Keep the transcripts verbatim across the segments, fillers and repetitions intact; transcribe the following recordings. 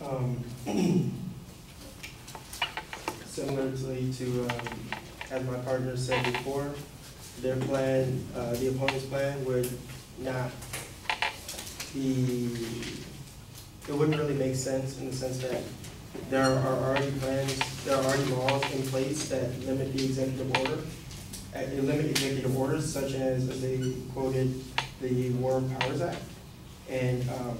Um, similarly to, um, as my partner said before, their plan, uh, the opponent's plan would not be, it wouldn't really make sense in the sense that there are already plans, there are already laws in place that limit the executive order, uh, they limit executive orders such as, as they quoted, the War Powers Act. And um,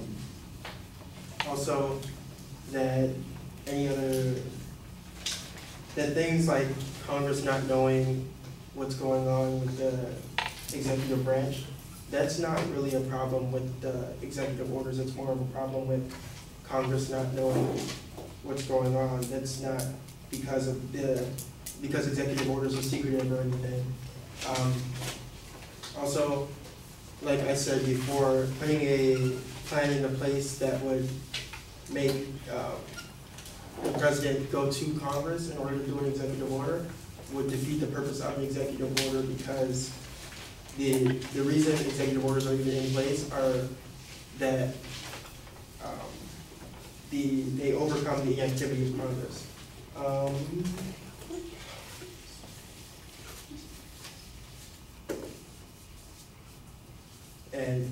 also that any other, that things like Congress not knowing what's going on with the executive branch, that's not really a problem with the executive orders. It's more of a problem with Congress not knowing what's going on. That's not because of the, because executive orders are secretive or anything. Um, also, like I said before, putting a plan into place that would make uh, the president go to Congress in order to do an executive order would defeat the purpose of an executive order, because the the reason executive orders are even in place are that um, the they overcome the inactivity of Congress. Um, and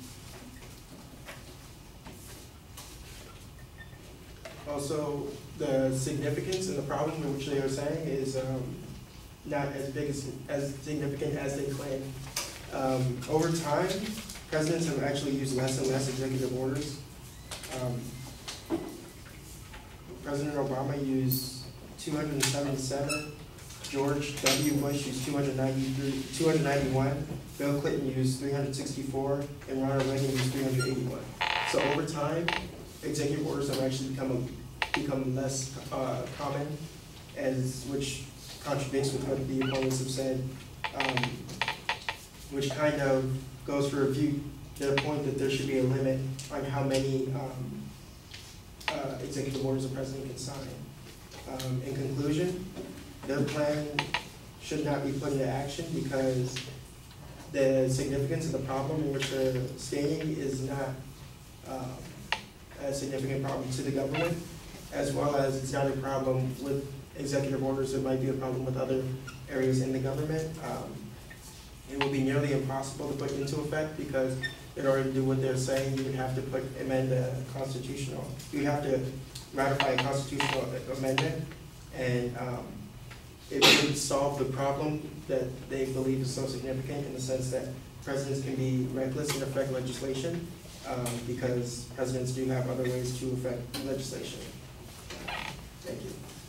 also, the significance and the problem in which they are saying is um, not as big as, as significant as they claim. Um, over time, presidents have actually used less and less executive orders. Um, President Obama used two hundred seventy-seven, George W. Bush used two hundred ninety-three, two hundred ninety-one, Bill Clinton used three hundred sixty-four, and Ronald Reagan used three hundred eighty-one. So over time, executive orders have actually become a, become less uh, common, as which contradicts with what the opponents have said, um, which kind of goes to refute their point that there should be a limit on how many um, uh, executive orders the president can sign. Um, in conclusion, their plan should not be put into action because the significance of the problem in which they're stating is not um, a significant problem to the government, as well as it's not a problem with executive orders. It might be a problem with other areas in the government. Um, it will be nearly impossible to put into effect because in order to do what they're saying, you would have to put amend a constitutional. You have to ratify a constitutional amendment, and um, it would solve the problem that they believe is so significant in the sense that presidents can be reckless and affect legislation. Um, because presidents do have other ways to affect legislation. Thank you.